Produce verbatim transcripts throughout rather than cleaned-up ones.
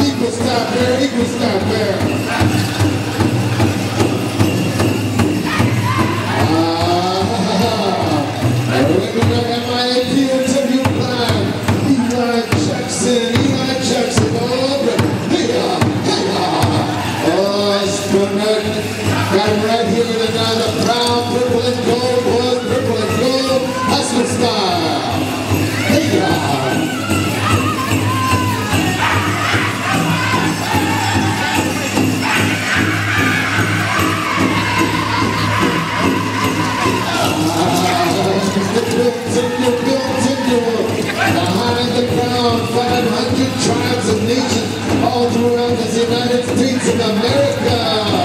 equal stop there, equal stop there. Ah, regular M I A P interview plan. Eli Jackson, Eli Jackson, oh, hey-ya, hey-ya. Oh, Spooner, got him right here with another brown, purple and gold, boys, purple and gold, hustle style. Hey-ya. Behind the ground, five hundred tribes and nations all throughout the United States of America.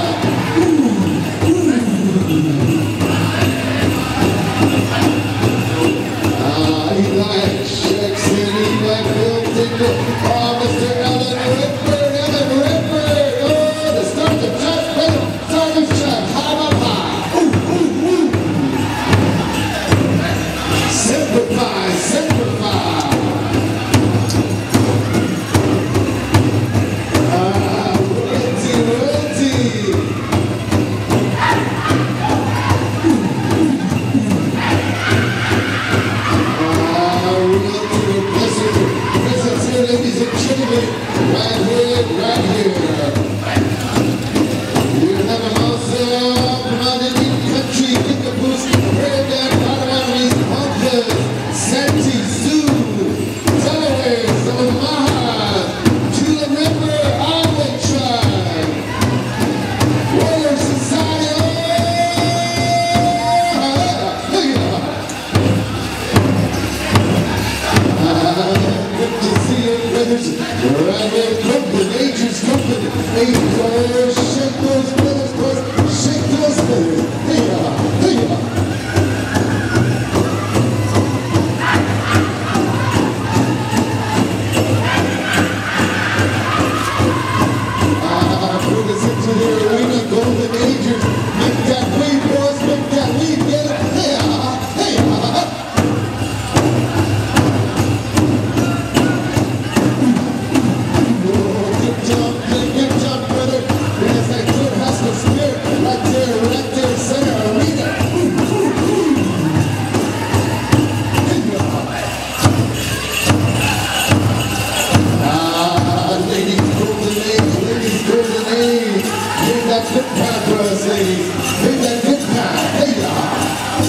Ah, Eli Jackson, Eli Bill, oh, Mister Ellen Ripper, Ellen Ripper, oh, the start of Jeff, start of Jeff, how about that? Ooh, ooh, ooh. Simplify, simplify. Ah, royalty, royalty. Ah, royalty, pleasure, presence here, ladies and gentlemen. Right here, right here. You have a mouse up, mounted in country, kick a boost, heard that Potawatomis, Hunters, Santee, Sioux, Delawares, Omaha, Gila River, Iowa Tribe, Warrior Society. Good to see you, brothers. Right here, company, Nature's company. Nature's all shake those brothers, boys. Shake those brothers. Hey-ya, hey-ya. Bring us into the arena, golden ages. Make that weed, boys, make that weed, get it. Hey-ya, hey-ya. Oh, good job, good job, brother. There's that good hustle spirit right there, right there, center arena. Hey-ya. Ah, ladies, golden age, ladies, golden age. Bring that good pie for us, ladies. Bring that good pie. Hey-ya.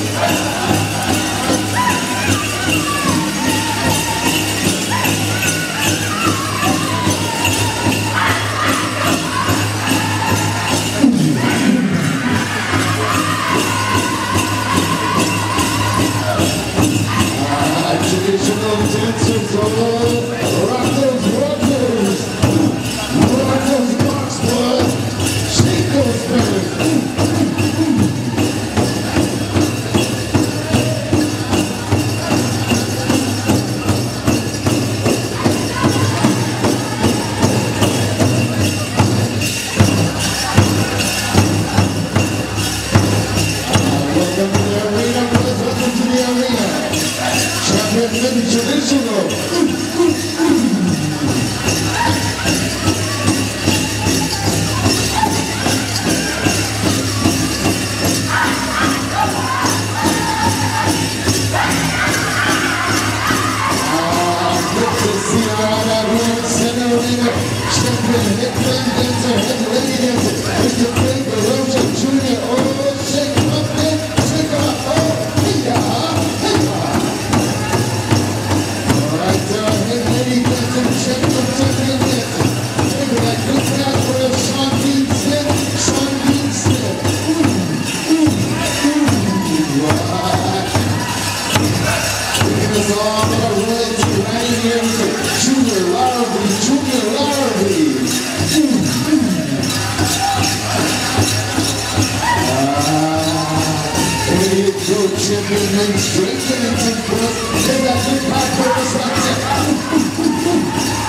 Ah, traditional dancers, oh, rock those rockers. Rock those box boys. Shake those brothers. Welcome to the arena, brothers. Welcome to the arena. Champion Living Traditional. Ooh, ooh, ooh. Ah, good to see you all out here in center arena. Champion headband dancer, head lady dancer, Mister Craig Rocha Junior Oh, shake him up, man. Shake him up. Oh, hey-ya, hey-ya. All right, there, head lady dancer, champion, champion dancer. Maybe that good guy for a Sean Bean Smith, Sean Bean Smith. Ooh, ooh, ooh. Ah. Bringing us all to the royalty right here with Junior Larrabee, Junior Larrabee. Ooh, ooh. Ah, there you go, champion, and strengthening some boys. They got good pie for us right there. Ooh, ooh, ooh, ooh.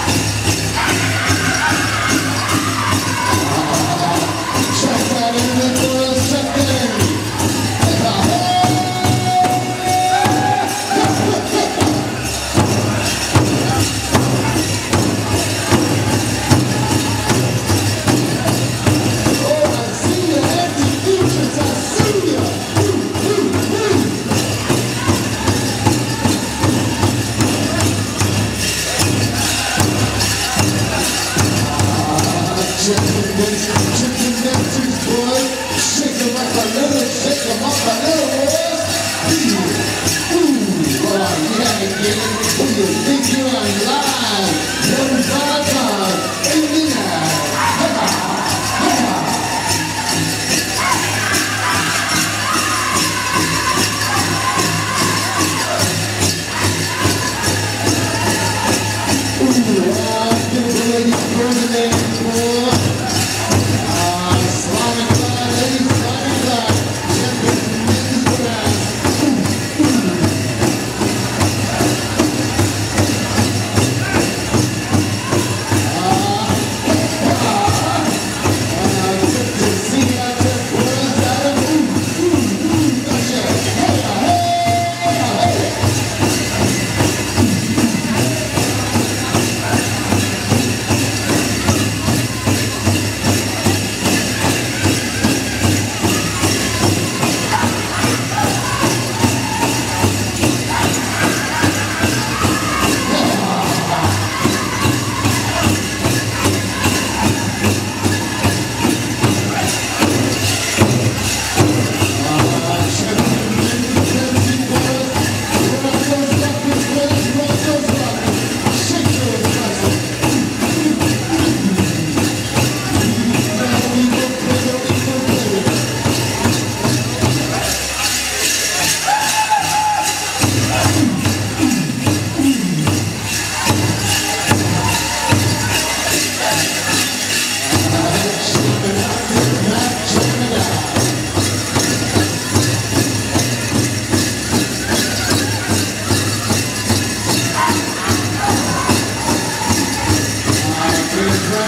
Ah, check that in the door, check that in.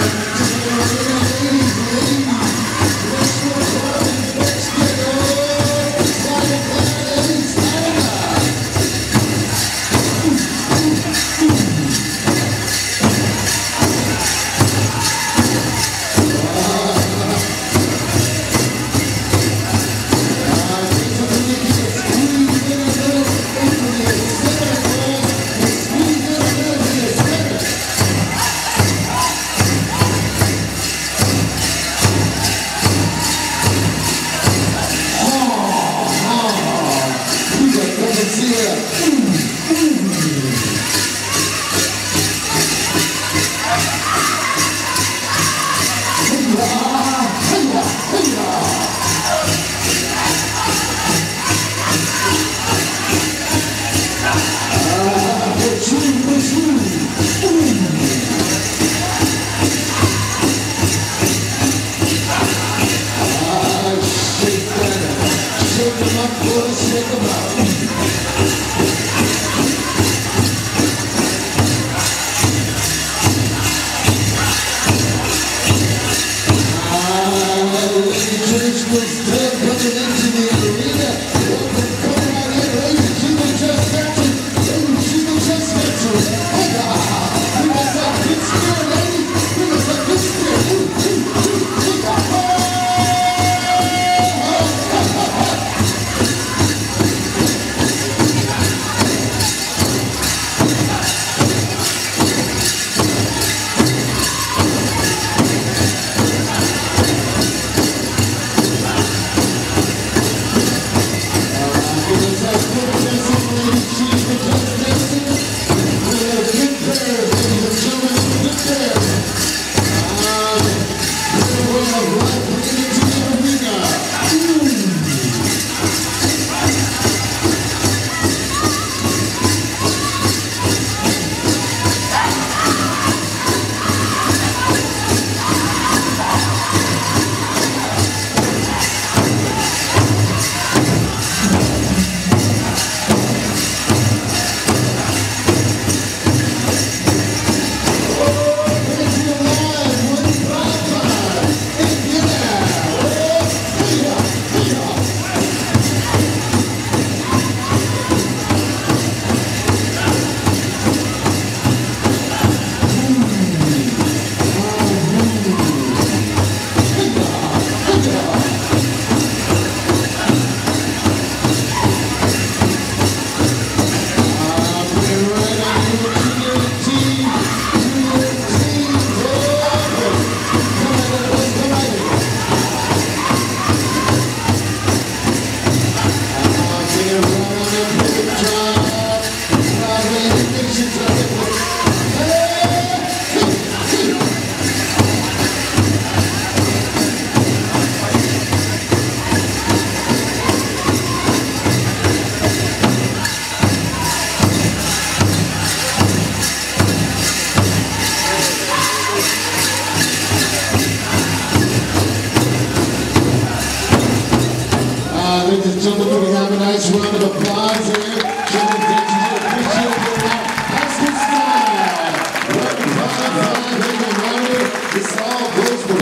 Ladies and gentlemen, we have a nice round of applause here.